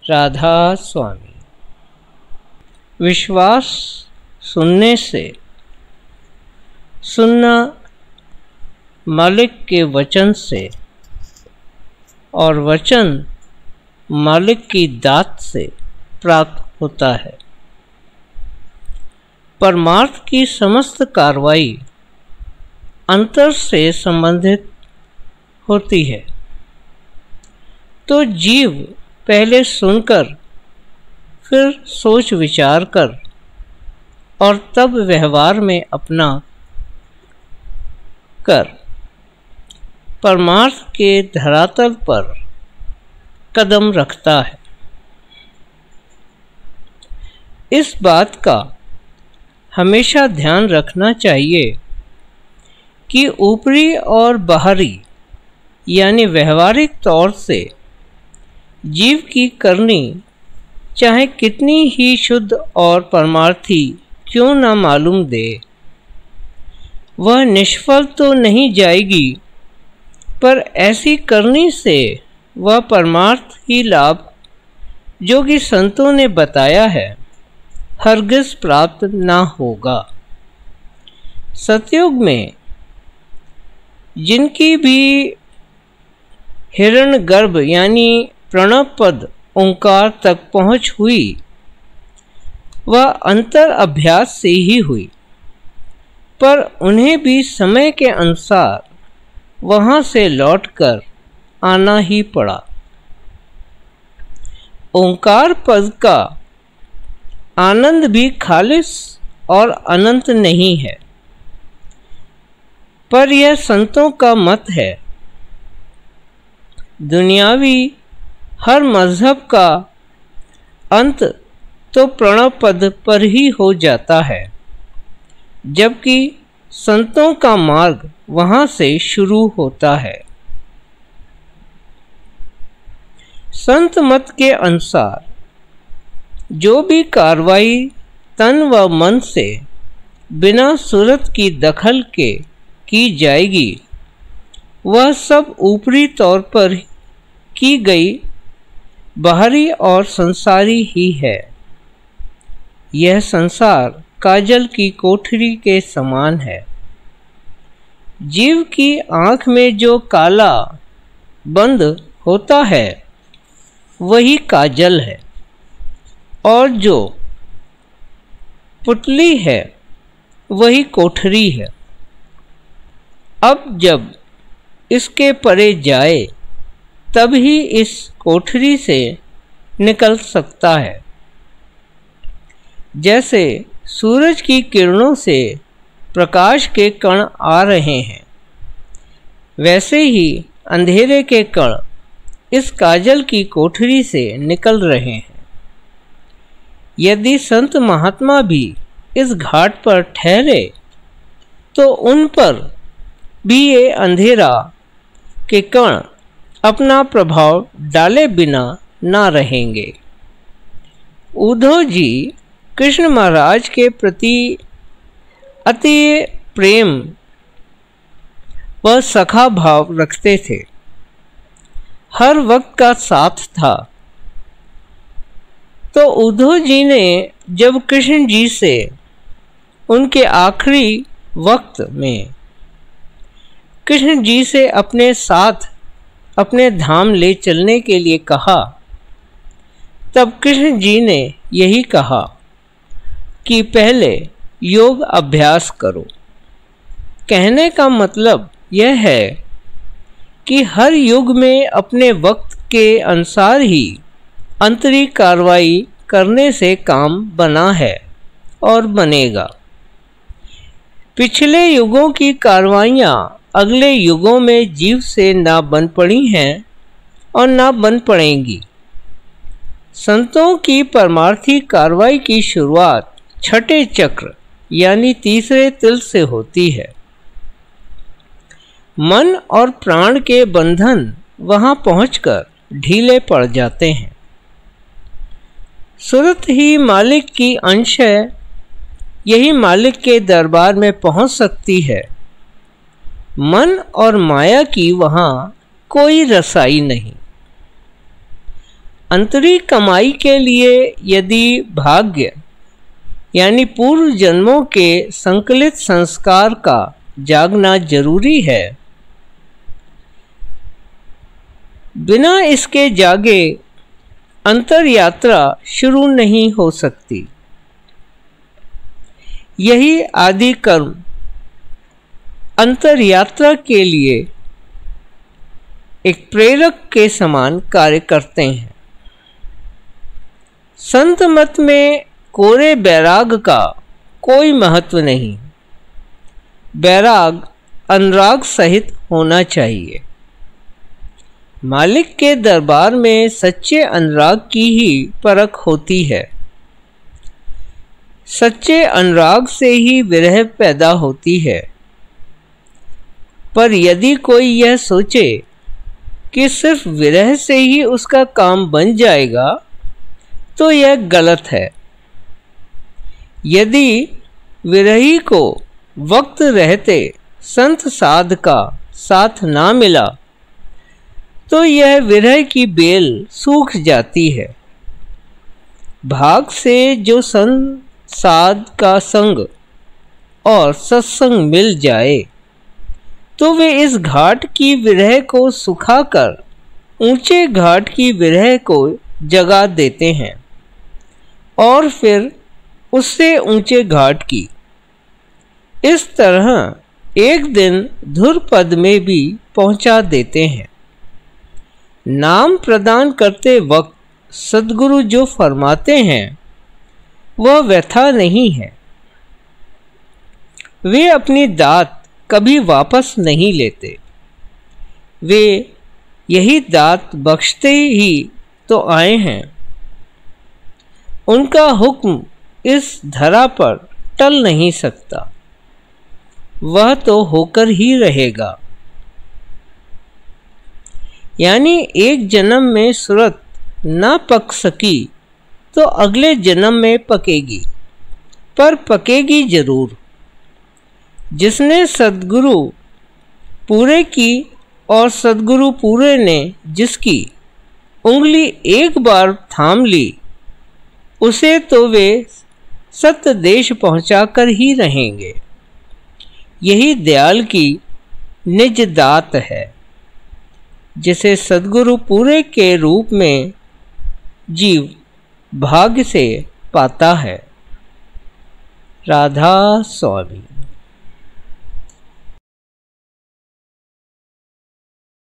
राधा स्वामी। विश्वास सुनने से, सुनना मालिक के वचन से और वचन मालिक की दात से प्राप्त होता है। परमार्थ की समस्त कार्रवाई अंतर से संबंधित होती है, तो जीव पहले सुनकर फिर सोच विचार कर और तब व्यवहार में अपना कर परमार्थ के धरातल पर कदम रखता है। इस बात का हमेशा ध्यान रखना चाहिए कि ऊपरी और बाहरी यानी व्यवहारिक तौर से जीव की करनी चाहे कितनी ही शुद्ध और परमार्थी क्यों न मालूम दे, वह निष्फल तो नहीं जाएगी, पर ऐसी करनी से वह परमार्थ ही लाभ जो कि संतों ने बताया है हरगिज प्राप्त ना होगा। सतयुग में जिनकी भी हिरण्यगर्भ यानी प्रणव पद ओंकार तक पहुँच हुई, वह अंतर अभ्यास से ही हुई, पर उन्हें भी समय के अनुसार वहाँ से लौटकर आना ही पड़ा। ओंकार पद का आनंद भी खालिस और अनंत नहीं है, पर यह संतों का मत है। दुनियावी हर मजहब का अंत तो प्रणव पद पर ही हो जाता है, जबकि संतों का मार्ग वहाँ से शुरू होता है। संत मत के अनुसार जो भी कार्रवाई तन व मन से बिना सूरत की दखल के की जाएगी, वह सब ऊपरी तौर पर की गई बाहरी और संसारी ही है। यह संसार काजल की कोठरी के समान है। जीव की आँख में जो काला बंद होता है वही काजल है, और जो पुतली है वही कोठरी है। अब जब इसके परे जाए तब ही इस कोठरी से निकल सकता है। जैसे सूरज की किरणों से प्रकाश के कण आ रहे हैं, वैसे ही अंधेरे के कण इस काजल की कोठरी से निकल रहे हैं। यदि संत महात्मा भी इस घाट पर ठहरे तो उन पर भी ये अंधेरा के कण अपना प्रभाव डाले बिना ना रहेंगे। उद्धव जी कृष्ण महाराज के प्रति अति प्रेम व सखा भाव रखते थे, हर वक्त का साथ था। तो उद्धव जी ने जब कृष्ण जी से उनके आखिरी वक्त में कृष्ण जी से अपने साथ अपने धाम ले चलने के लिए कहा, तब कृष्ण जी ने यही कहा कि पहले योग अभ्यास करो। कहने का मतलब यह है कि हर युग में अपने वक्त के अनुसार ही आंतरिक कार्रवाई करने से काम बना है और बनेगा। पिछले युगों की कार्रवाइयाँ अगले युगों में जीव से ना बन पड़ी हैं और ना बन पड़ेंगी। संतों की परमार्थी कार्रवाई की शुरुआत छठे चक्र यानी तीसरे तिल से होती है। मन और प्राण के बंधन वहां पहुंचकर ढीले पड़ जाते हैं। सूरत ही मालिक की अंश है, यही मालिक के दरबार में पहुंच सकती है। मन और माया की वहां कोई रसाई नहीं। अंतरी कमाई के लिए यदि भाग्य यानी पूर्व जन्मों के संकलित संस्कार का जागना जरूरी है, बिना इसके जागे अंतर यात्रा शुरू नहीं हो सकती। यही आदि कर्म अंतर यात्रा के लिए एक प्रेरक के समान कार्य करते हैं। संत मत में कोरे बैराग का कोई महत्व नहीं। बैराग अनुराग सहित होना चाहिए। मालिक के दरबार में सच्चे अनुराग की ही परख होती है। सच्चे अनुराग से ही विरह पैदा होती है। पर यदि कोई यह सोचे कि सिर्फ विरह से ही उसका काम बन जाएगा तो यह गलत है। यदि विरही को वक्त रहते संत साध का साथ ना मिला तो यह विरह की बेल सूख जाती है। भाग से जो संत साध का संग और सत्संग मिल जाए तो वे इस घाट की विरह को सुखाकर ऊंचे घाट की विरह को जगा देते हैं और फिर उससे ऊंचे घाट की। इस तरह एक दिन धुर पद में भी पहुंचा देते हैं। नाम प्रदान करते वक्त सद्गुरु जो फरमाते हैं वह व्यथा नहीं है। वे अपनी दात कभी वापस नहीं लेते। वे यही दात बख्शते ही तो आए हैं। उनका हुक्म इस धरा पर टल नहीं सकता। वह तो होकर ही रहेगा। यानी एक जन्म में सूरत ना पक सकी तो अगले जन्म में पकेगी, पर पकेगी जरूर। जिसने सद्गुरु पूरे की और सद्गुरु पूरे ने जिसकी उंगली एक बार थाम ली उसे तो वे सत्य देश पहुंचाकर ही रहेंगे। यही दयाल की निज दात है, जिसे सद्गुरु पूरे के रूप में जीव भाग्य से पाता है। राधा स्वामी।